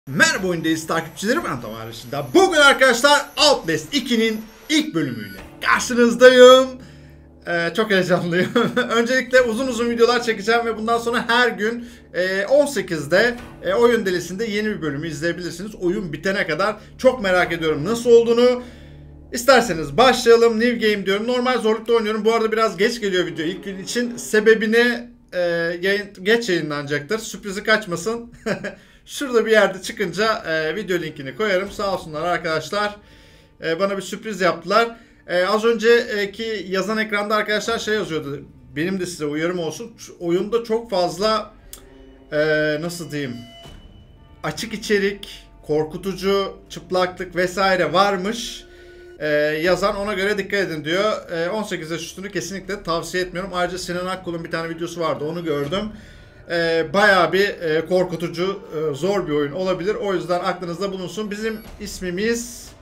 Merhaba oyundayız takipçilerim, ben Tamer Işık'ta. Bugün arkadaşlar Outlast 2'nin ilk bölümüyle karşınızdayım. Çok heyecanlıyım. Öncelikle uzun videolar çekeceğim ve bundan sonra her gün 18'de Oyun Delisi'nde yeni bir bölümü izleyebilirsiniz. Oyun bitene kadar çok merak ediyorum nasıl olduğunu. İsterseniz başlayalım. New Game diyorum. Normal zorlukta oynuyorum. Bu arada biraz geç geliyor video ilk gün için. Sebebini geç yayınlanacaktır. Sürprizi kaçmasın. Şurada bir yerde çıkınca video linkini koyarım. Sağ olsunlar arkadaşlar. Bana bir sürpriz yaptılar. Az önceki yazan ekranda arkadaşlar şey yazıyordu. Benim de size uyarım olsun. Oyunda çok fazla nasıl diyeyim, açık içerik, korkutucu, çıplaklık vesaire varmış. Yazan ona göre dikkat edin diyor. 18 yaş üstünü kesinlikle tavsiye etmiyorum. Ayrıca Sinan Akkul'un bir tane videosu vardı. Onu gördüm. Bayağı bir korkutucu, zor bir oyun olabilir. O yüzden aklınızda bulunsun. Bizim ismimiz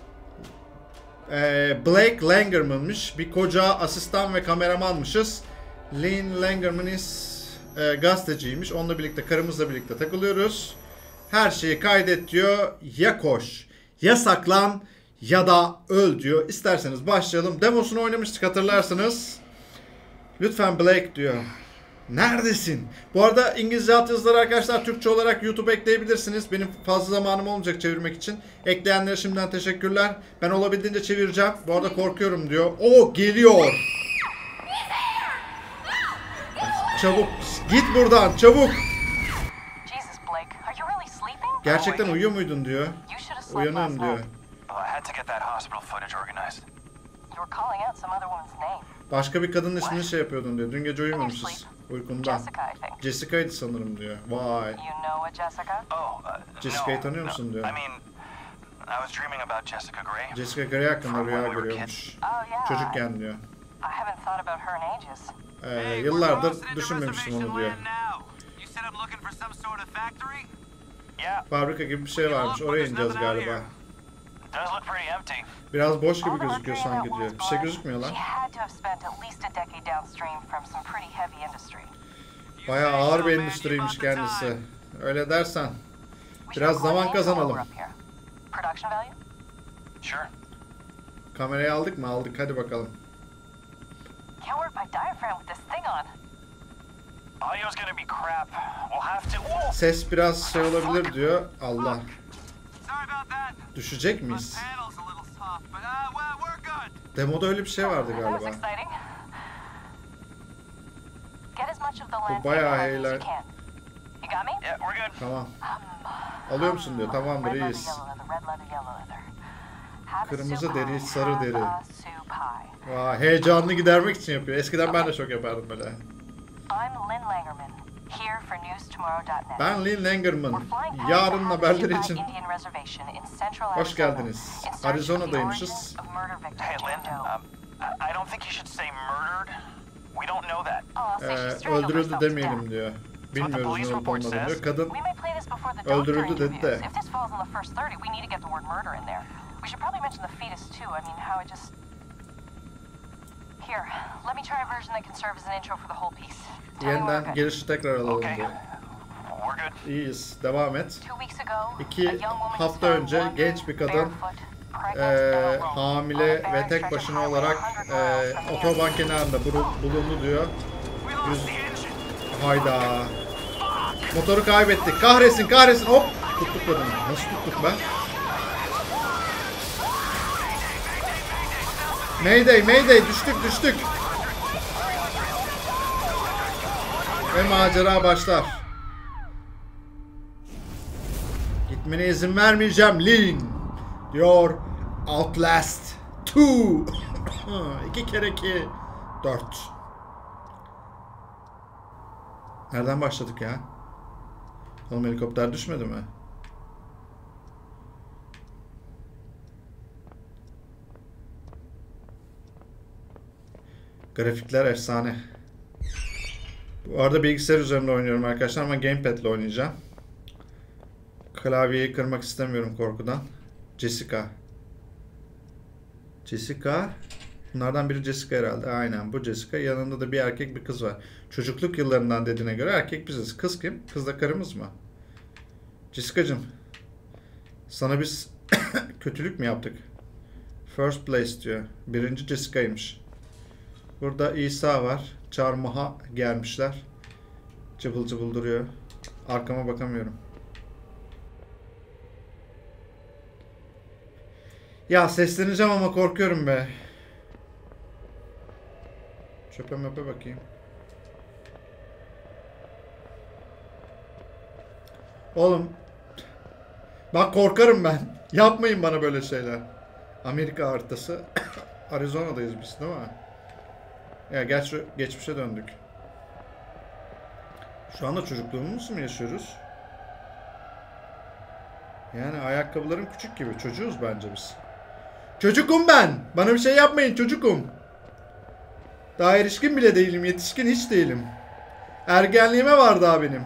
Blake Langerman'mış. Bir koca asistan ve kameramanmışız. Lynn Langerman gazeteciymiş. Onunla birlikte, karımızla birlikte takılıyoruz. Her şeyi kaydet diyor. Ya koş, ya saklan, ya da öl diyor. İsterseniz başlayalım. Demosunu oynamıştık, hatırlarsınız. Lütfen Blake diyor. Neredesin? Bu arada İngilizce altyazıları arkadaşlar Türkçe olarak YouTube'a ekleyebilirsiniz. Benim fazla zamanım olmayacak çevirmek için. Ekleyenlere şimdiden teşekkürler. Ben olabildiğince çevireceğim. Bu arada korkuyorum diyor. O geliyor. Çabuk git buradan, çabuk. Gerçekten uyuyor muydun diyor. Uyanıyorum diyor. Başka bir kadının ismini şey yapıyordun diyor. Dün gece uyumamışız uykumdan. Jessica'ydı sanırım diyor. Vay. Jessica'yı tanıyor musun diyor. Jessica Gray hakkında rüya görüyormuş. Çocukken diyor. Yıllardır düşünmemiştim onu diyor. Fabrika gibi bir şey varmış. Oraya ineceğiz galiba. Biraz boş gibi gözüküyor sanki diyor. Bir şey gözükmüyor lan. Bayağı ağır bir endüstriymiş kendisi. Öyle dersen. Biraz zaman kazanalım. Kamerayı aldık mı? Aldık. Hadi bakalım. Ses biraz şey olabilir diyor. Allah. Düşecek miyiz? Demoda öyle bir şey vardı galiba. Bu bayağı eğlenceli. Tamam. Alıyor musun diyor. Tamamdır, iyiyiz. Kırmızı deri, sarı deri. Vay, heyecanını gidermek için yapıyor. Eskiden ben de çok yapardım böyle. Ben Lynn Langerman. Yarın haberleri için. Hoş geldiniz. Arizona'daymışız. Öldürüldü demeyelim diyor. Bilmiyoruz ne olup olmadığını diyor. Kadın öldürüldü dedi de. Yeniden girişi tekrar alalım diyor. İyiyiz. Devam et. 2 hafta önce genç bir kadın hamile ve tek başına olarak otoban kenarında bulundu diyor. Hayda. Motoru kaybettik. Kahretsin kahretsin. Hop. Tuttuk kadını. Nasıl tuttuk ben? Mayday mayday. Düştük. Ve macera başlar. Gitmene izin vermeyeceğim Lynn. Diyor Outlast 2. 2 kere 2 4. Nereden başladık ya? Oğlum helikopter düşmedi mi? Grafikler efsane. Bu arada bilgisayar üzerinde oynuyorum arkadaşlar ama gamepad ile oynayacağım. Klavyeyi kırmak istemiyorum korkudan. Jessica. Bunlardan biri Jessica herhalde. Aynen bu Jessica. Yanında da bir erkek bir kız var. Çocukluk yıllarından dediğine göre erkek biziz. Kız kim? Kız da karımız mı? Jessica'cığım Sana biz kötülük mü yaptık? First place diyor. Birinci Jessica'ymış. Burada İsa var. Çarmıha gelmişler. Cıbıl cıbıl duruyor. Arkama bakamıyorum. Ya sesleneceğim ama korkuyorum be. Çöpe möpe bakayım. Oğlum. Bak korkarım ben. Yapmayın bana böyle şeyler. Amerika haritası. Arizona'dayız biz değil mi? Ya gerçi geçmişe döndük. Şu anda çocukluğumuzu mu yaşıyoruz? Yani ayakkabılarım küçük gibi. Çocuğuz bence biz. Çocukum ben. Bana bir şey yapmayın çocukum. Daha erişkin bile değilim. Yetişkin hiç değilim. Ergenliğime var daha benim.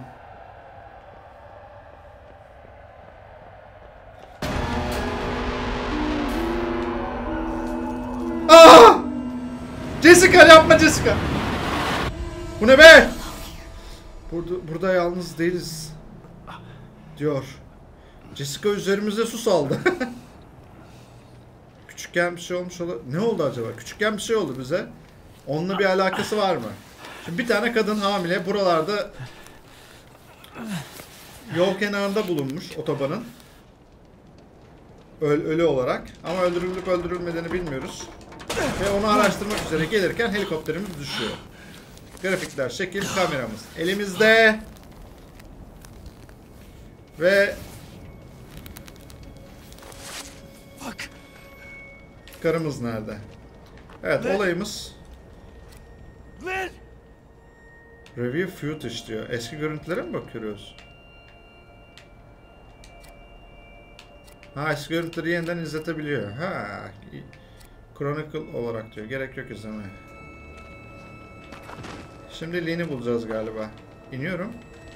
Aa! Jessica yapma Jessica. Bu ne be? Burada yalnız değiliz. Diyor. Jessica üzerimize su saldı. Küçükken bir şey olmuş olabilir. Ne oldu acaba? Küçükken bir şey oldu bize. Onunla bir alakası var mı? Şimdi bir tane kadın hamile buralarda yol kenarında bulunmuş otobanın. Ölü olarak. Ama öldürülüp öldürülmediğini bilmiyoruz. Ve onu araştırmak üzere gelirken helikopterimiz düşüyor. Grafikler, şekil, kameramız elimizde. Ve karımız nerede? Evet, olayımız Review footage diyor. Eski görüntülere mi bakıyoruz? Ha, eski görüntüleri yeniden izletebiliyor. Ha, Chronicle olarak diyor. Gerek yok izlemeye. Şimdi Lee'ni bulacağız galiba. İniyorum.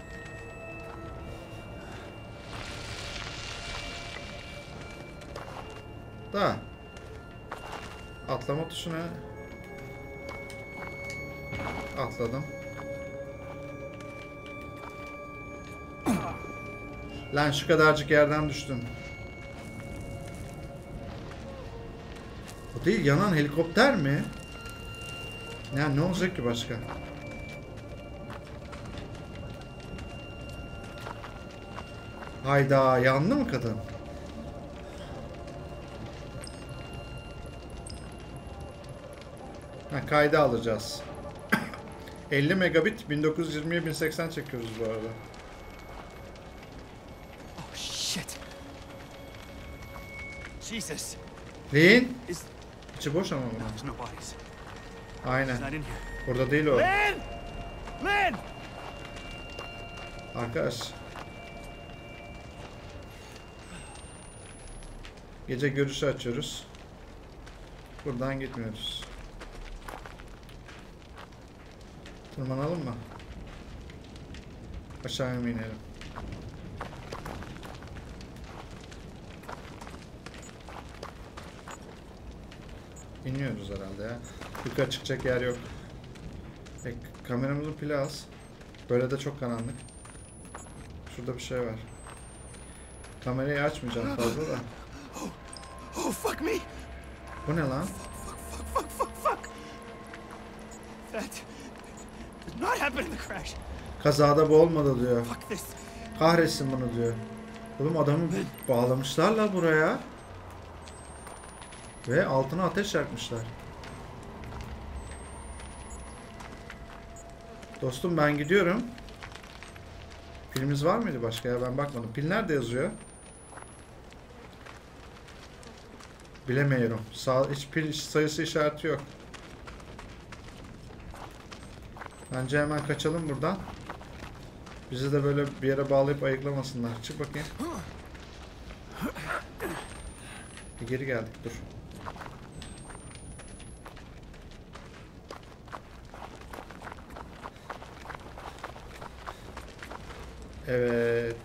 Da. Atlama tuşuna. Atladım. Lan şu kadarcık yerden düştüm. O değil, yanan helikopter mi? Yani ne olacak ki başka? Hayda, yandı mı kadın? Ha, kayda alacağız. 50 megabit 1920'ye 1080 çekiyoruz bu arada. Oh shit. Jesus. Lean. İçi boş ama bunun. There's no bodies. Aynen. He's not in here. Burada değil o. Lynn! Lynn! Arkadaş. Gece görüşü açıyoruz. Buradan gitmiyoruz. Tırmanalım mı? Aşağıya mı inelim? İniyoruz herhalde ya. Yukarı çıkacak yer yok. Kameramızın pili az. Böyle de çok karanlık. Şurada bir şey var. Kamerayı açmayacağım fazla da. Oh fuck me! Bu ne lan? Fuck! That did not happen in the crash. Kazada bu olmadı diyor. Fuck this. Kahretsin bunu diyor. Oğlum adamı bağlamışlar la buraya. Ve altına ateş yakmışlar. Dostum ben gidiyorum. Pilimiz var mıydı başka ya, ben bakmadım. Pil nerede yazıyor? Bilemiyorum. Hiç pil sayısı işareti yok. Bence hemen kaçalım buradan. Bizi de böyle bir yere bağlayıp ayıklamasınlar. Çık bakayım. Geri geldik, dur. Evet.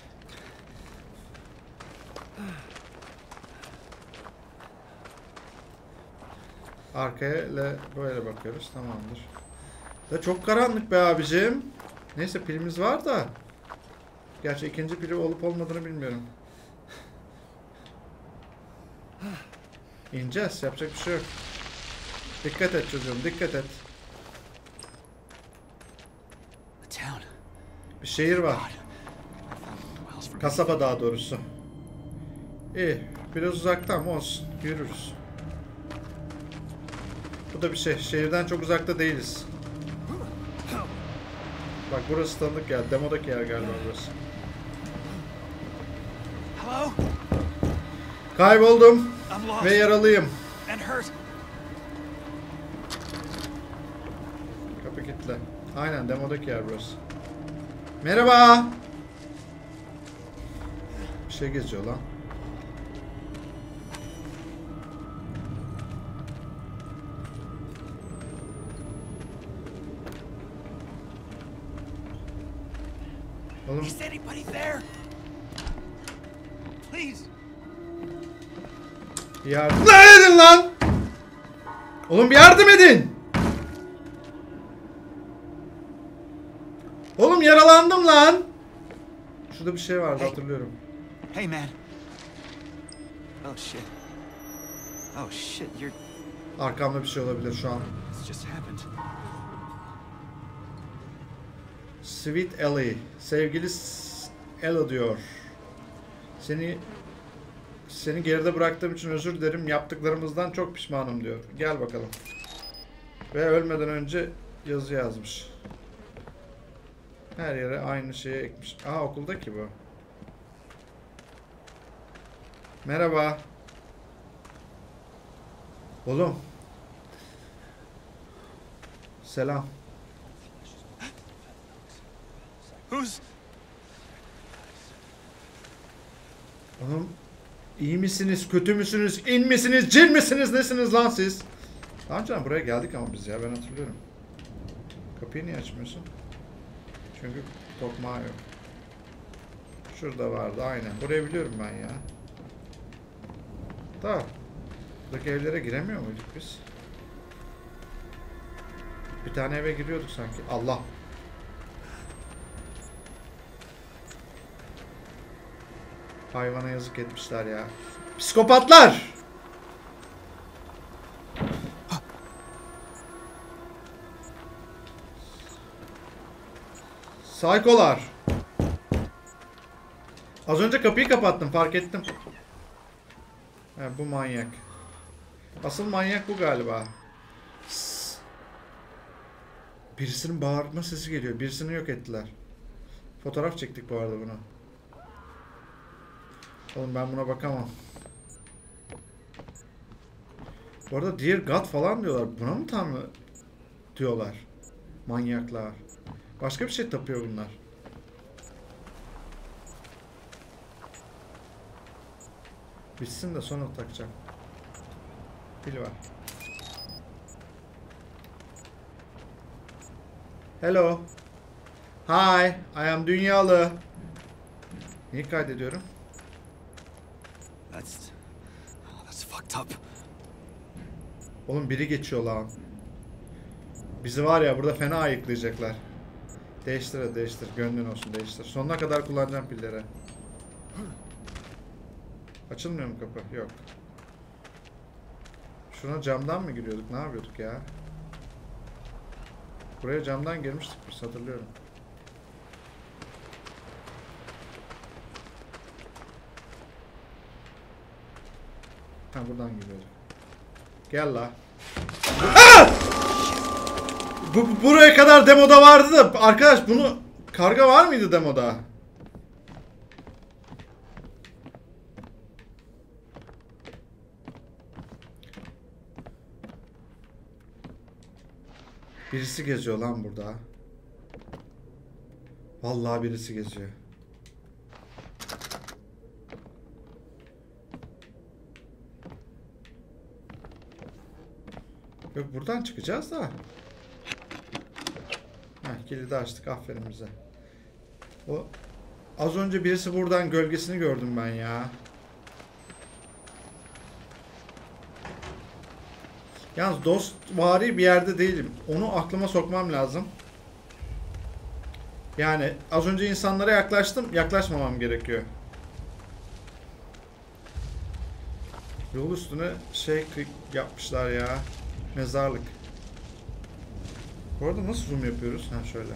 Arkaya böyle bakıyoruz. Tamamdır. Da çok karanlık be abicim. Neyse pilimiz var da. Gerçi ikinci pili olup olmadığını bilmiyorum. İneceğiz. Yapacak bir şey yok. Dikkat et çocuğum. Dikkat et. A town. Bir şehir var. God. I found wells for Kasaba daha doğrusu. İyi. Biraz uzakta ama olsun. Yürürüz. Bu da bir şey. Şehirden çok uzakta değiliz. Bak burası tanıdık ya. Demodaki yer galiba burası. Hello? Kayboldum. I'm lost Ve yaralıyım. and hurt. Kapı kilitli. Aynen demodaki yer burası. Merhaba. Bir şey geziyor lan. Oğlum Is anybody there? Please. yardım edin lan. Oğlum bir yardım edin. Oğlum yaralandım lan. Şurada bir şey vardı hatırlıyorum. Hey, man. Oh, shit. Oh, shit. Arkamda bir şey olabilir şu an. This just happened. Sweet Ellie. Sevgili Ella diyor. Seni geride bıraktığım için özür dilerim. Yaptıklarımızdan çok pişmanım diyor. Gel bakalım. Ve ölmeden önce yazı yazmış. Her yere aynı şeyi ekmiş. Aa okulda ki bu. Merhaba. Oğlum. Selam. Who's... Oğlum iyi misiniz, kötü müsünüz, in misiniz, cin misiniz, nesiniz lan siz? Daha önce buraya geldik ama biz ya ben hatırlıyorum. Kapıyı niye açmıyorsun? Çünkü tokmağı yok. Şurada vardı aynen. Burayı biliyorum ben ya. Da. Buradaki evlere giremiyor muyduk biz? Bir tane eve giriyorduk sanki. Allah. Hayvana yazık etmişler ya. Psikopatlar! Saykolar. Az önce kapıyı kapattım fark ettim. He, bu manyak. Asıl manyak bu galiba. Birisinin bağırma sesi geliyor. Birisini yok ettiler. Fotoğraf çektik bu arada buna. Oğlum ben buna bakamam. Bu arada Dear God falan diyorlar. Buna mı tanrı diyorlar? Manyaklar. Başka bir şey tapıyor bunlar. Bitsin de sonra takacağım. Pil var. Hello. Hi. I am Dünyalı. Neyi kaydediyorum? That's fucked up. Oğlum biri geçiyor lan. Bizi var ya burada fena ayıklayacaklar. Değiştir hadi değiştir. Gönlün olsun değiştir. Sonuna kadar kullanacağım pilleri. Açılmıyor mu kapı? Yok. Şuna camdan mı giriyorduk? Ne yapıyorduk ya? Buraya camdan girmiştik biz hatırlıyorum. Ha buradan giriyorduk. Gel la. Buraya kadar demoda vardı da arkadaş bunu karga var mıydı demoda? Birisi geziyor lan burada. Vallahi birisi geziyor. Yok buradan çıkacağız da. Heh, kilidi açtık aferin bize. O az önce birisi buradan gölgesini gördüm ben ya. Yalnız dostvari bir yerde değilim. Onu aklıma sokmam lazım. Yani az önce insanlara yaklaştım. Yaklaşmamam gerekiyor. Yol üstüne şey yapmışlar ya. Mezarlık. Bu arada nasıl zoom yapıyoruz? Ha şöyle.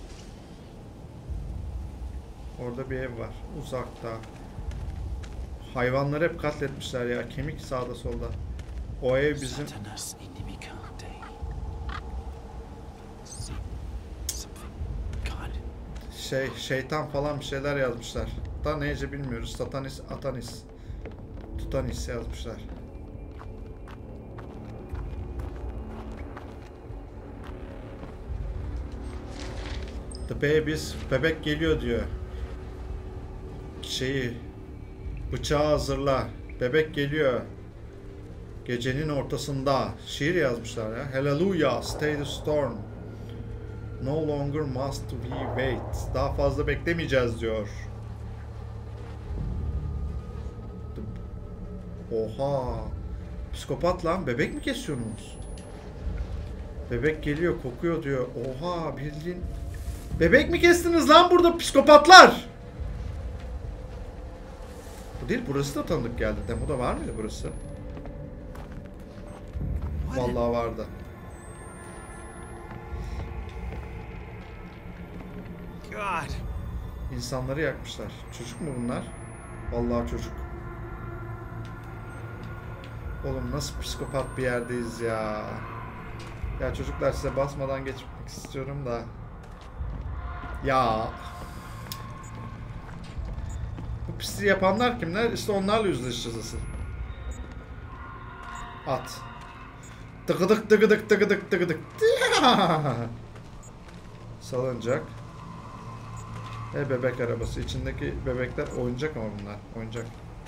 Orada bir ev var. Uzakta. Hayvanları hep katletmişler ya. Kemik sağda solda. O ev bizim... Şeytan falan bir şeyler yazmışlar. Da neyce bilmiyoruz. Satanis, Atanis. Tutanis yazmışlar. The babies, bebek geliyor diyor. Bıçağı hazırla. Bebek geliyor. Gecenin ortasında. Şiir yazmışlar ya. Hallelujah, stay the storm. No longer must we wait. Daha fazla beklemeyeceğiz diyor. Oha. Psikopat lan. Bebek mi kesiyorsunuz? Bebek geliyor, kokuyor diyor. Oha, bildiğin. Bebek mi kestiniz lan burada psikopatlar? Bu değil, burası da tanıdık geldi. Demoda var mıydı burası? Vallahi vardı. God. İnsanları yakmışlar. Çocuk mu bunlar? Vallahi çocuk. Oğlum nasıl psikopat bir yerdeyiz ya. Ya çocuklar, size basmadan geçmek istiyorum da. Ya. Bu pisliği yapanlar kimler? İşte onlarla yüzleşeceğiz asıl. At. Tıkıdık tıkıdık tıkıdık tıkıdık. Salıncak. Bebek arabası. İçindeki bebekler oyuncak ama bunlar. Oyuncak.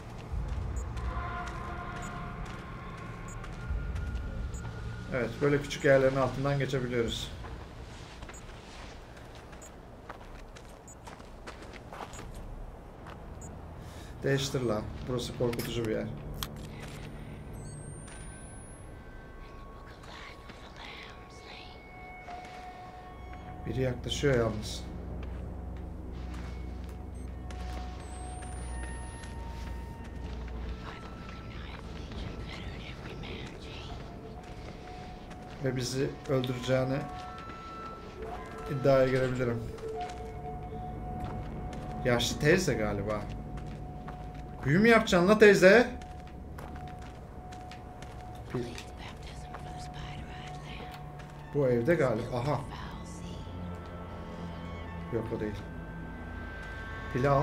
Evet, böyle küçük yerlerin altından geçebiliyoruz. Değiştir lan. Burası korkutucu bir yer. Biri yaklaşıyor yalnız. Ve bizi öldüreceğini iddiaya girebilirim. Yaşlı teyze galiba. Büyü mü yapacaksın la teyze? Bu evde galiba. Aha. Yok, o değil. Pili al.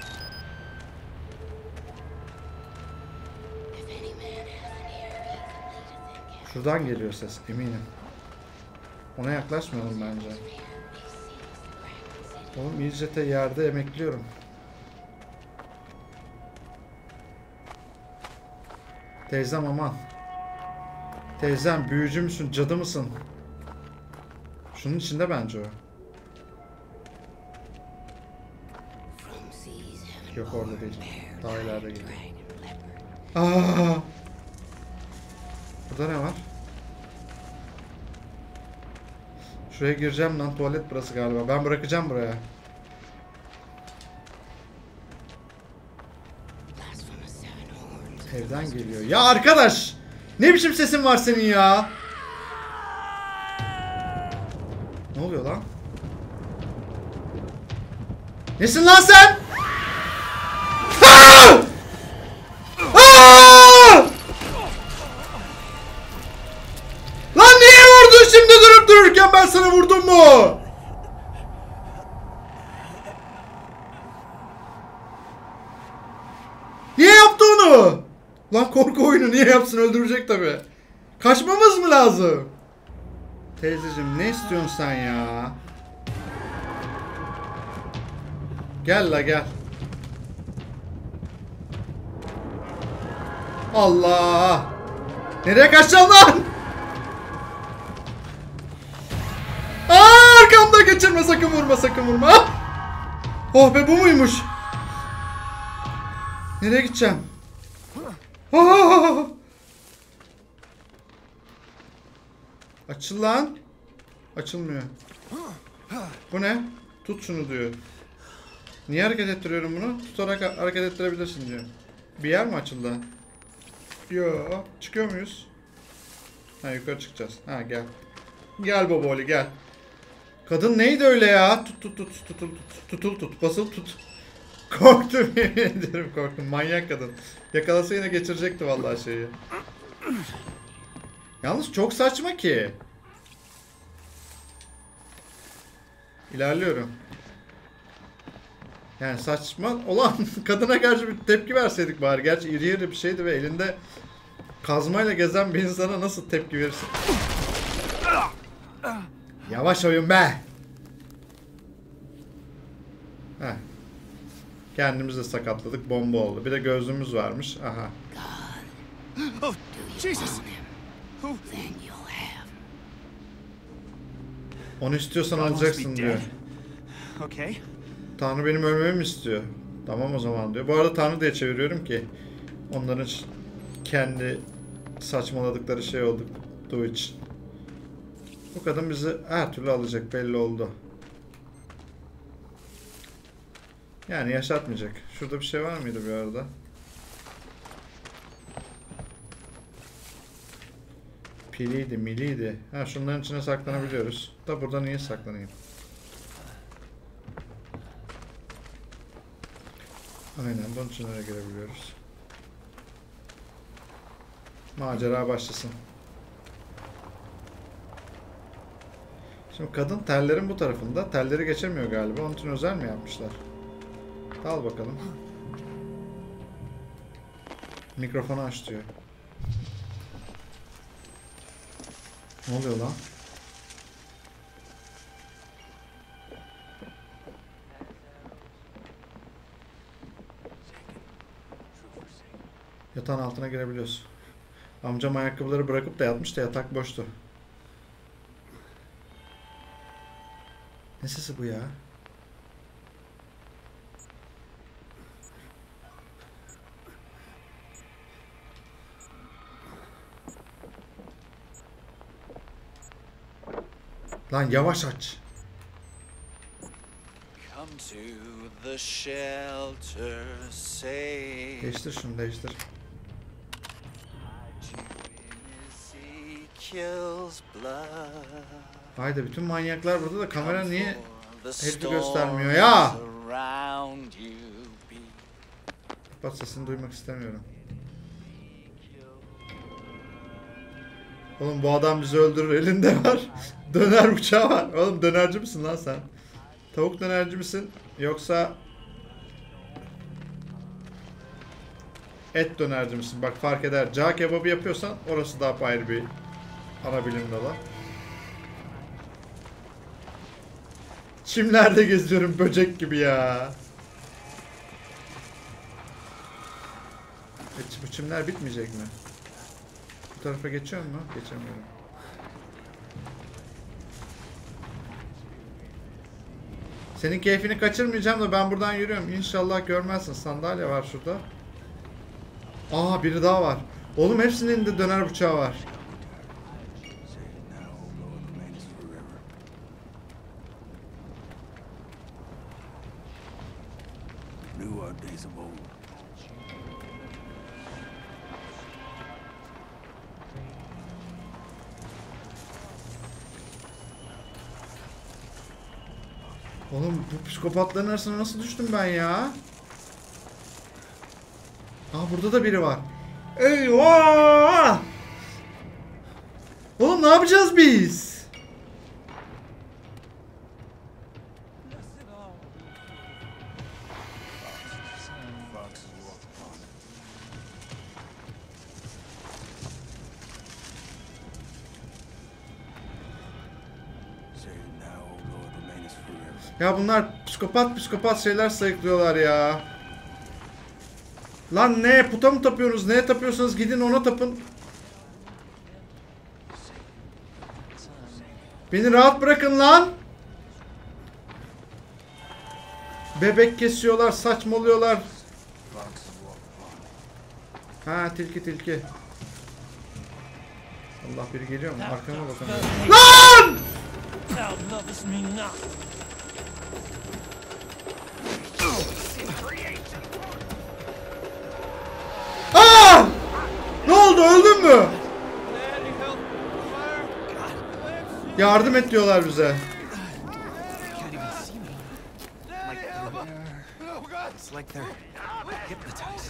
Şuradan geliyor ses, eminim. Ona yaklaşmayalım bence. Oğlum iyice yerde emekliyorum. Teyzem aman. Teyzem büyücü müsün, cadı mısın? Şunun içinde bence o. Yok, orada değil. Daha ileride gidiyor. Aa! Burada ne var? Şuraya gireceğim lan, tuvalet burası galiba. Ben bırakacağım buraya. Evden geliyor. Ya arkadaş! Ne biçim sesin var senin ya? Ne oluyor lan? Nesin lan sen? Aa! Aa! Lan niye vurdun şimdi durup dururken, ben sana vurdum mu? Niye yaptı onu? Lan korku oyunu niye yapsın, öldürecek tabi. Kaçmamız mı lazım? Teyzeciğim ne istiyorsun sen ya? Gel la gel. Allah! Nereye kaçacaksın lan? Aa, arkamda geçirme, sakın vurma, sakın vurma. Oh be, bu muymuş? Nereye gideceğim? Aa! Açıl lan. Açılmıyor. Bu ne? Tut şunu diyor. Niye hareket ettiriyorum bunu? Tutarak hareket ettirebilirsin diyor. Bir yer mi açıldı? Yo, çıkıyor muyuz? Ha, yukarı çıkacağız. Ha, gel. Gel Boboli gel. Kadın neydi öyle ya? Tut, basılı tut. Korktum, yemin ederim korktum. Manyak kadın. Yakalasa yine geçirecekti vallahi şeyi. Yalnız çok saçma ki. İlerliyorum. Yani saçma olan kadına karşı bir tepki verseydik bari. Gerçi iri iri bir şeydi ve elinde kazmayla gezen bir insana nasıl tepki verirsin? Yavaş oyun be. Heh. Kendimizi de sakatladık. Bomba oldu. Bir de gözlüğümüz varmış. Aha. Oh, Jesus! Onu istiyorsan alacaksın diyor. Okay. Tanrı benim ölmemi mi istiyor? Tamam o zaman diyor. Bu arada Tanrı diye çeviriyorum ki onların kendi saçmaladıkları şey olduğu için. Bu kadın bizi her türlü alacak, belli oldu. Yani yaşatmayacak. Şurada bir şey var mıydı bir arada? Piliydi, miliydi. Ha, şunların içine saklanabiliyoruz. Da burada niye saklanayım? Aynen, bunun içine girebiliyoruz. Macera başlasın. Şimdi kadın tellerin bu tarafında. Telleri geçemiyor galiba. Onun için özel mi yapmışlar? Al bakalım. Mikrofonu aç diyor. Ne oluyor lan? Yatağın altına girebiliyoruz. Amcam ayakkabıları bırakıp da yatmış da yatak boştu. Ne sesi bu ya? Lan yavaş aç. Come to the shelter, say. Değiştir şunu, değiştir. Ezekiel's blood. Haydi bütün manyaklar burada da kamera niye The herifi göstermiyor ya? storms around you be. Kapat sesini, duymak istemiyorum. Oğlum bu adam bizi öldürür, elinde var. Döner bıçağı var. Oğlum dönerci misin lan sen? Tavuk dönerci misin? Yoksa et dönerci misin? Bak fark eder. Cağ kebabı yapıyorsan orası daha ayrı bir ana bilim dalı. Çimlerde geziyorum böcek gibi ya. Bu çimler bitmeyecek mi? Bu tarafa geçiyor mu? Geçemiyorum. Senin keyfini kaçırmayacağım da ben buradan yürüyorum. İnşallah görmezsin. Sandalye var şurada. Aa, biri daha var. Oğlum hepsinin de döner bıçağı var. Oğlum bu psikopatların arasına nasıl düştüm ben ya? Aa, burada da biri var. Eyvah! Oğlum ne yapacağız biz? Ya bunlar psikopat şeyler sayıklıyorlar ya. Lan ne? Puta mı tapıyorsunuz? Neye tapıyorsanız gidin ona tapın. Beni rahat bırakın lan. Bebek kesiyorlar, saçmalıyorlar. Ha, tilki. Allah, biri geliyor mu? Arkama bakamıyorum. Lan! Aa! Ne Yardım et diyorlar bize. Can't even see me. It's like they're hypnotized.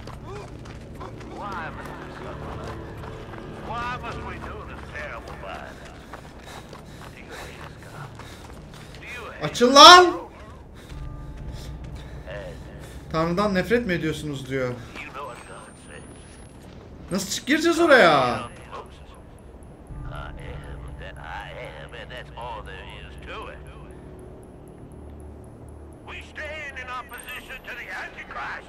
Why must we do this terrible violence? Do you hate us, God? Do you hate Açın lan! Tanrı'dan nefret mi ediyorsunuz diyor. you know what God says? Nasıl gireceğiz oraya? Moses, I am that I am, and that's all there is to it. We stand in opposition to the Antichrist.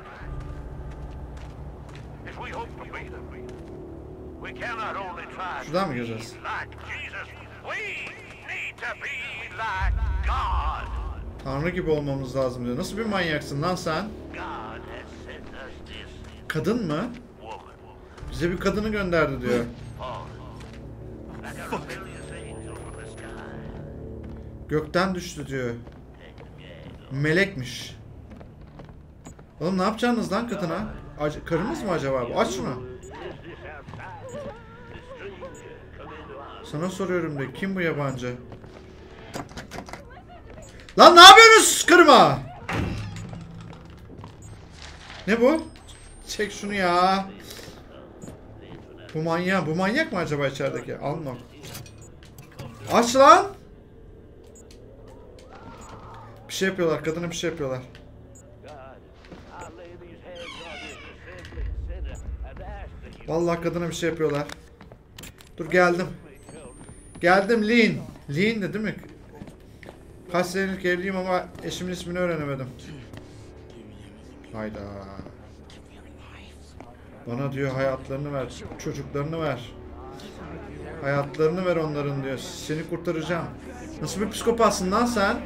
If we hope to be them, we cannot only try Şuradan mı to be gireceğiz? like Jesus, we need to be like God. Tanrı gibi olmamız lazım diyor. Nasıl bir manyaksın lan sen? God has sent us this Kadın mı? woman, Bize bir kadını gönderdi diyor. fallen, like a rebellious angel from the sky. Gökten düştü diyor. Melekmiş. Oğlum ne yapacaksınız lan kadına? Karımız mı acaba bu? Aç şunu. Sana soruyorum diyor. Kim bu yabancı? Lan ne yapıyorsunuz karıma? Ne bu? Çek şunu ya. Bu manyak. Bu manyak mı acaba içerideki? Alma. Aç lan. Bir şey yapıyorlar. Kadına bir şey yapıyorlar. Vallahi kadına bir şey yapıyorlar. Dur geldim. Geldim Lean. Lean de değil mi? Kaç senelik evliyim ama eşimin ismini öğrenemedim. Hayda. Bana diyor hayatlarını ver. Çocuklarını ver. Hayatlarını ver onların diyor. Seni kurtaracağım. Nasıl bir psikopatsın lan sen?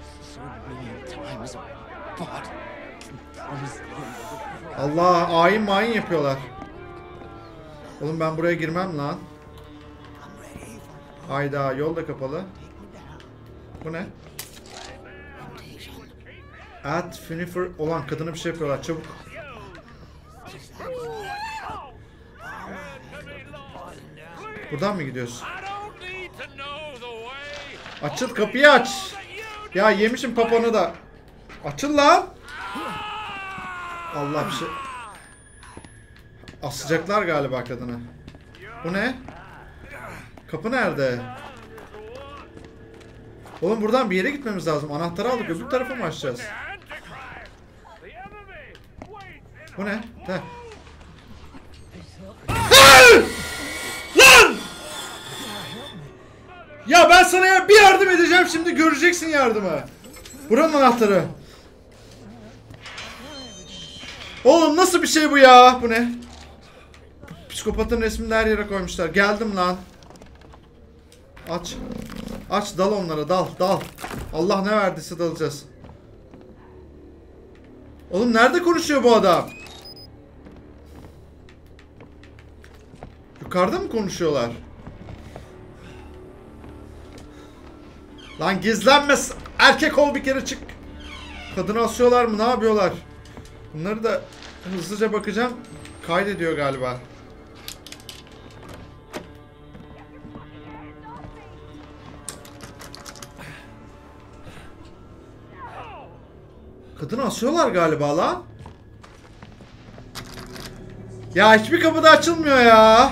Allah ayin mayin yapıyorlar. Oğlum ben buraya girmem lan. Hayda yol da kapalı. Bu ne? At Finifer olan kadına bir şey yapıyorlar çabuk. Buradan mı gidiyoruz? Açıl kapıyı aç. Ya yemişim papanı da. Açıl lan. Allah bir şey. Asacaklar galiba kadını. Bu ne? Kapı nerede? Oğlum buradan bir yere gitmemiz lazım. Anahtarı aldık. Öbür tarafa mı açacağız? Bu ne? Heh. Lan! Ya ben sana bir yardım edeceğim şimdi göreceksin yardımı. Buranın anahtarı. Oğlum nasıl bir şey bu ya? Bu ne? Psikopatın resmini her yere koymuşlar. Geldim lan. Aç. Aç dal onlara dal dal. Allah ne verdiyse dalacağız. Oğlum nerede konuşuyor bu adam? Yukarıda mı konuşuyorlar? Lan gizlenme. Erkek ol bir kere çık. Kadını asıyorlar mı? Ne yapıyorlar? Bunları da hızlıca bakacağım. Kaydediyor galiba. Kadını asıyorlar galiba lan. Ya hiçbir kapı da açılmıyor ya.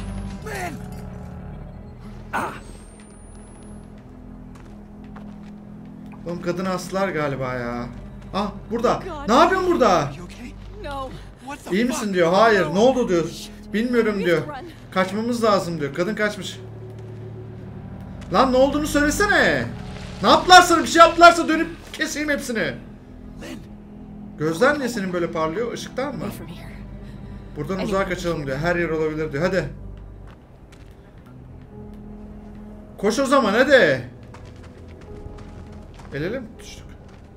Oğlum kadını astılar galiba ya. Ah burada. Ne yapıyorsun burada? You okay? No. What the İyi fuck? misin diyor. Hayır. Ne oldu diyor. Bilmiyorum diyor. Kaçmamız lazım diyor. Kadın kaçmış. Lan ne olduğunu söylesene. Ne yaptılar sana? Bir şey yaptılarsa dönüp keseyim hepsini. Gözler niye senin böyle parlıyor? Işıktan mı? Away from here. Buradan uzağa kaçalım diyor. Her yer olabilir diyor. Hadi. Koş o zaman hadi. El ele mi tutuştuk?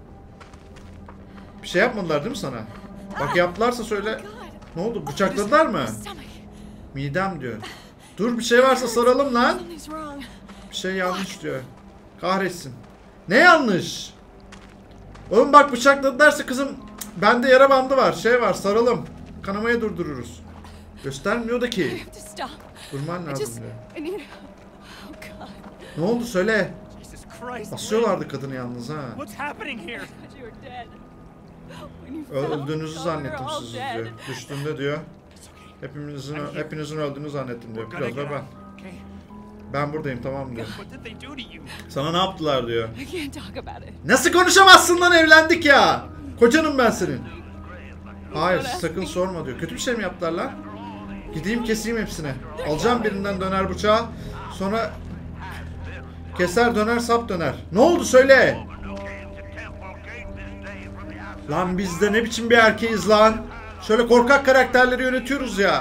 Bir şey yapmadılar değil mi sana? Bak yaptılarsa söyle. Ne oldu? Bıçakladılar mı? Stomach. Midem diyor. Dur bir şey varsa saralım lan. Something's wrong. Bir şey yanlış diyor. Kahretsin. Ne yanlış? Oğlum bak bıçakladılarsa kızım. Bende yara bandı var. Şey var saralım. Kanamayı durdururuz. Göstermiyor da I ki. have to stop. Durman I lazım just... diyor. I need... Oh God. Ne oldu söyle. Jesus Christ. Asıyorlardı kadını yalnız ha. What's happening here? You were dead. When you fell, Öldüğünüzü we were zannettim all sizi dead. diyor. Düştüğünde diyor. Hepinizin öldüğünü zannettim diyor. Biraz da ben. Okay. Ben buradayım tamam diyor. What did they do to you? Sana ne yaptılar diyor. I can't talk about it. Nasıl konuşamazsın lan, evlendik ya. Kocanım ben senin. Hayır sakın sorma diyor. Kötü bir şey mi yaptılar lan? Gideyim keseyim hepsini. Alacağım birinden döner bıçağı. Sonra keser döner sap döner. Ne oldu söyle. Lan biz de ne biçim bir erkeğiz lan. Şöyle korkak karakterleri yönetiyoruz ya.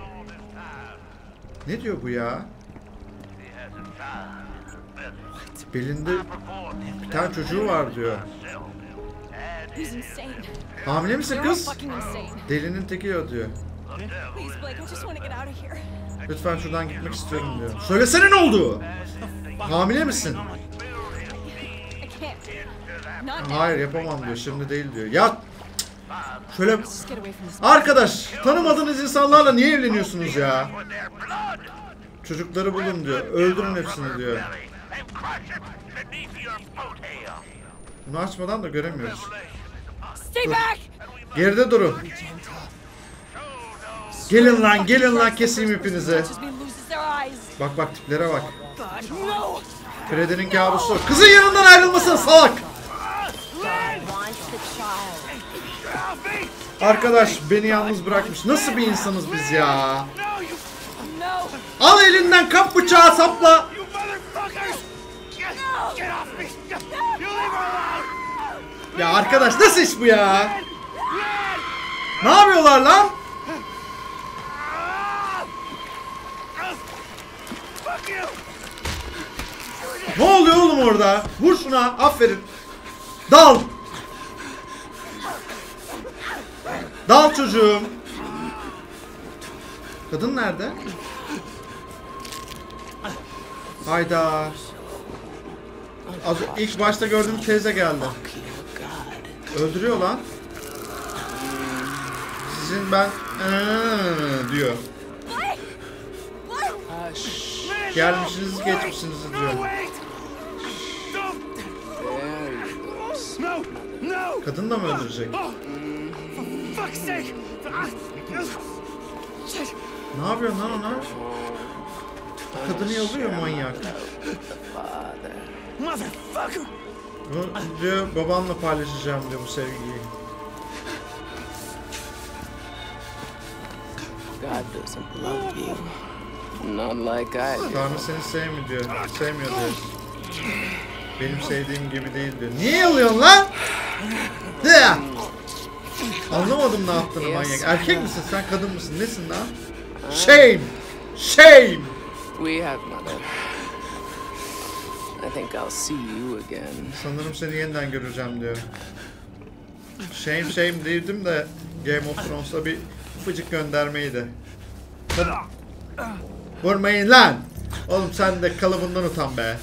Ne diyor bu ya? Belinde bir tane çocuğu var diyor. He's insane. Hamile misin They're all kız? fucking insane. Delinin teki o diyor. Please, Blake, I just want to get out of here. Lütfen şuradan gitmek istiyorum diyor. Söylesene ne oldu? Hamile misin? I can't. Not now. Hayır yapamam diyor. Şimdi değil diyor. Ya şöyle Just get away from this. arkadaş tanımadığınız insanlarla niye evleniyorsunuz ya? Çocukları bulun diyor. Öldürün hepsini diyor. Bunu açmadan da göremiyoruz. Stay back! Geride durun. Gelin lan keseyim hepinizi. Just me loses their eyes. Bak bak tiplere bak. God, no! Freddy'nin kabusu. Kızın yanından ayrılmasın salak. Wants the child. Arkadaş beni yalnız bırakmış. Nasıl bir insanız biz ya? No! Al elinden kap bıçağı sapla. You motherfuckers! Get off me! You leave her alone! Ya arkadaş nasıl iş bu ya? Ne yapıyorlar lan? Fuck you! Ne oluyor oğlum orada? Vur şuna. Aferin. Dal. Dal çocuğum. Kadın nerede? Hayda. İlk başta gördüğüm teyze geldi. Öldürüyor lan. Sizin ben diyor. Blake! Blake! Gelmişsiniz geçmişsiniz diyor. Wait! Don't! No! No! Kadın da mı öldürecek? Fuck's sake! Ne yapıyorsun lan ona? Kadını yalıyor manyak. Motherfucker! Bu diyor babamla paylaşacağım diyor bu sevgiyi. God doesn't love you. Not like I do. Tanrı seni sevmiyor diyor. Sevmiyor diyor. Benim sevdiğim gibi değil diyor. Niye yalıyorsun lan? De. Anlamadım ne yaptığını manyak. Erkek misin sen kadın mısın? Nesin lan? Shame! Shame! We have, mother. I think I'll see you again. Sanırım seni yeniden göreceğim diyor. Shame değildim de Game of Thrones'ta bir ufacık göndermeydi. Vurmayın lan! Oğlum sen de kalıbından utan be.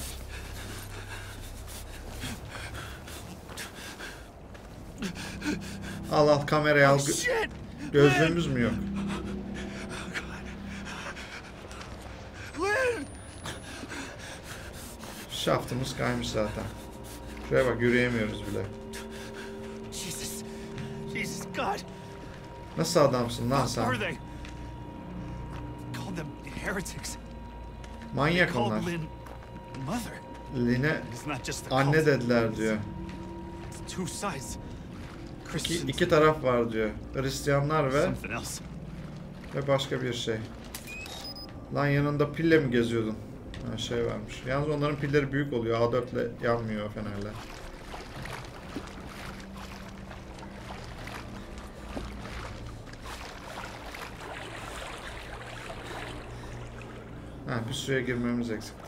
Al kamerayı al. Gözlüğümüz mü yok? Şaftımız kaymış zaten. Şuraya bak yürüyemiyoruz bile. Jesus God! Nasıl adamsın lan What are sen? they? Called them heretics. Manyak Called onlar. Lynn mother. Line It's not just the anne cult. dediler diyor. It's two sides. Christians. İki taraf var diyor. Hristiyanlar ve Something else. başka bir şey. Lan yanında pille mi geziyordun? Ha, şey varmış. Yalnız onların pilleri büyük oluyor. A4 ile yanmıyor o fenerler. Ha, bir suya girmemiz eksikti.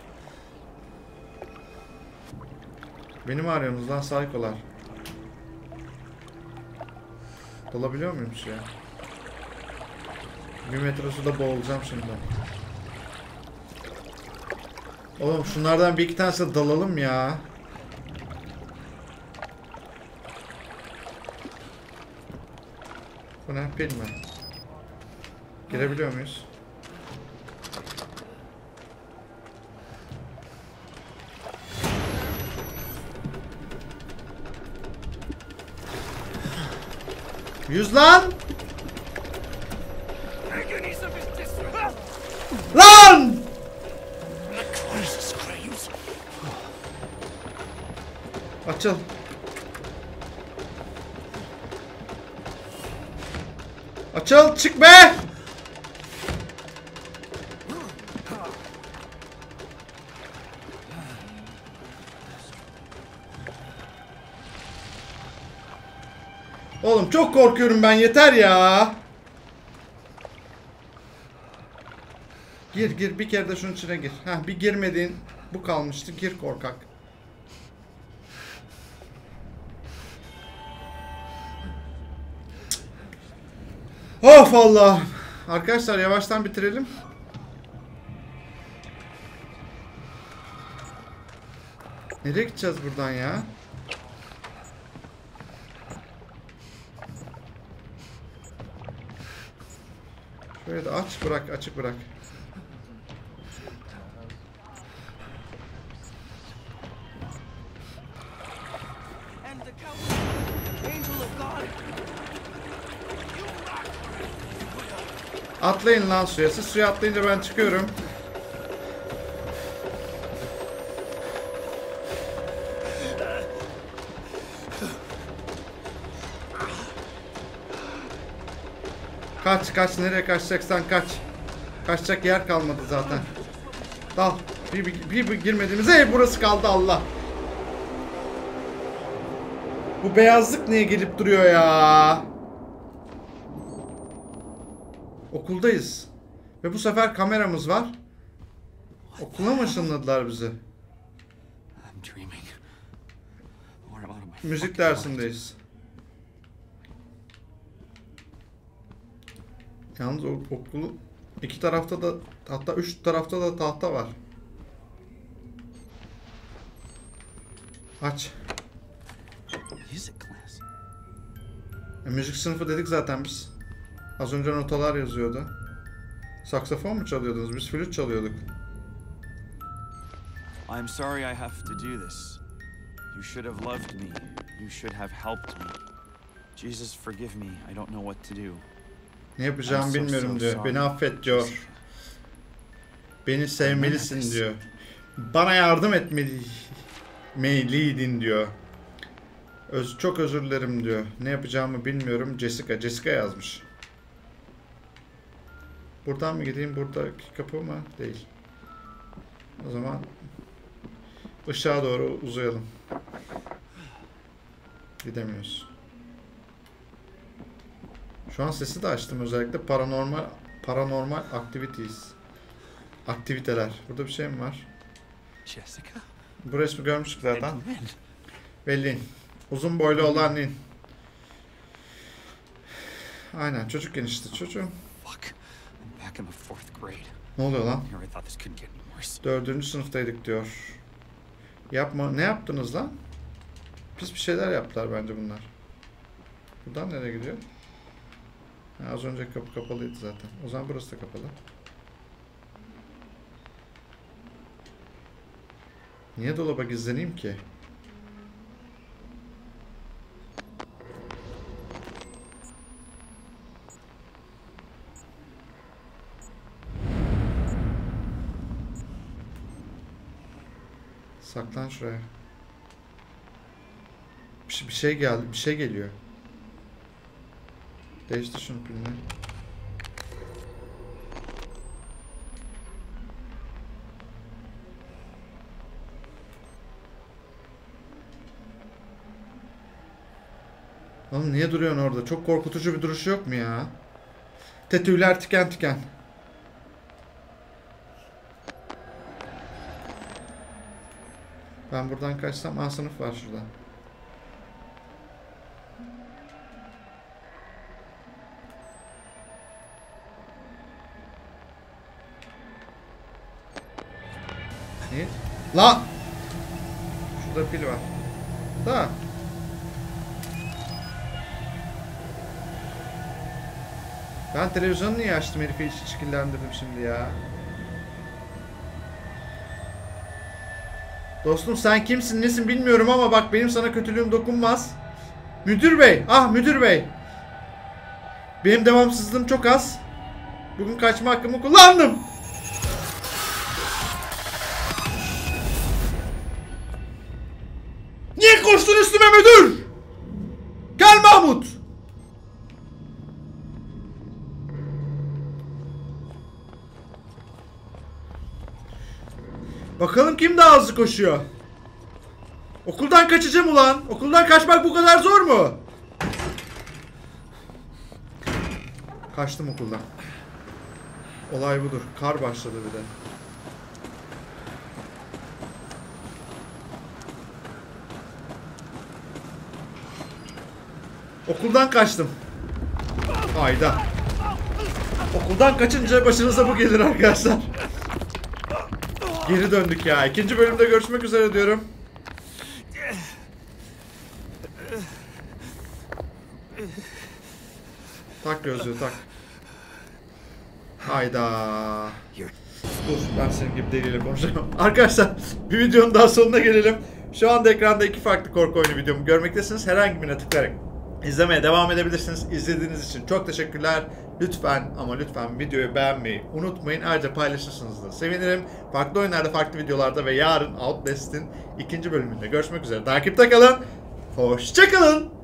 Beni mi arıyorsunuz lan saykolar? Dalabiliyor muyum suya? 1 metre suda boğulacağım şimdi. Oğlum şunlardan bir iki tanesi dalalım ya. Bu ne? Pil mi? Girebiliyor muyuz? 100 lan! Taking these of his district. Lan! Jesus Christ. Açıl. Açıl, çık be! Oğlum çok korkuyorum ben, yeter ya. Gir bir kere de şunun içine gir. Heh, bir girmediğin bu kalmıştı. Gir korkak. Of Allah. Arkadaşlar yavaştan bitirelim. Nereye gideceğiz buradan ya? Şöyle de aç bırak, açık bırak. And the cow, angel of God. Atlayın lan suya. Siz suya atlayınca ben çıkıyorum. Kaç nereye kaçacaksan kaç. Kaçacak yer kalmadı zaten. Dal. Bir girmediğimiz burası kaldı Allah. Bu beyazlık niye gelip duruyor ya? Okuldayız. Ve bu sefer kameramız var. Okula mı ışınladılar bizi? I'm dreaming. Or I'm out of my Müzik fucking dersindeyiz. Yalnız okulun iki tarafta da, hatta üç tarafta da tahta var. Aç. mind. Music class. Müzik sınıfı dedik zaten biz. Az önce notalar yazıyordu. Saksafon mu çalıyordunuz? Biz flüt çalıyorduk. I'm sorry I have to do this. You should have loved me. You should have helped me. Jesus, forgive me. I don't know what to do. Ne yapacağımı bilmiyorum diyor. Beni affet diyor. Beni sevmelisin diyor. Bana yardım etmeliydin diyor. Çok özür dilerim diyor. Ne yapacağımı bilmiyorum. Jessica yazmış. Buradan mı gideyim? Buradaki kapı mı? Değil. O zaman ışığa doğru uzayalım. Gidemiyoruz. Şu an sesi de açtım özellikle. Paranormal activities. Aktiviteler. Burada bir şey mi var? Jessica? Bu resmi görmüştük zaten. And Lynn. Ve Lynn. Uzun boylu olan Lynn. Aynen, çocukken işte çocuğum. Fuck. I'm back in the 4th grade. Ne oluyor lan? Here I thought this couldn't get any worse. 4. sınıftaydık diyor. Yapma. Ne yaptınız lan? Pis bir şeyler yaptılar bence bunlar. Buradan nereye gidiyor? Ha, az önce kapı kapalıydı zaten. O zaman burası da kapalı. Niye dolaba gizleneyim ki? Saklan şuraya. Bir şey geldi. Bir şey geliyor. Değiştir şunu pilini. Oğlum niye duruyorsun orada? Çok korkutucu bir duruşu yok mu ya? Tüyler tiken tiken. Ben buradan kaçsam sınıf var şurada. Ne? Lan! Şurada pil var. Da. Ben televizyonu niye açtım, herifi işkillendirdim şimdi ya. Dostum sen kimsin nesin bilmiyorum ama bak benim sana kötülüğüm dokunmaz. Müdür bey. Ah müdür bey. Benim devamsızlığım çok az. Bugün kaçma hakkımı kullandım. Niye koştun üstüme müdür? Gel Mahmut. Bakalım kim daha hızlı koşuyor. Okuldan kaçacağım ulan. Okuldan kaçmak bu kadar zor mu? Kaçtım okuldan. Olay budur. Kar başladı bir de. Okuldan kaçtım. Hayda. Okuldan kaçınca başınıza bu gelir arkadaşlar. Geri döndük ya. İkinci bölümde görüşmek üzere diyorum. Tak gözlüğü tak. Hayda. Dur ben senin gibi deliyle konuşamam. Arkadaşlar bir videonun daha sonuna gelelim. Şu anda ekranda 2 farklı korku oyunu videomu görmektesiniz. Herhangi birine tıklayarak izlemeye devam edebilirsiniz. İzlediğiniz için çok teşekkürler. Lütfen ama lütfen videoyu beğenmeyi unutmayın. Ayrıca paylaşırsanız da sevinirim. Farklı oyunlarda, farklı videolarda ve yarın Outlast'in 2. bölümünde görüşmek üzere. Takipte kalın. Hoşça kalın.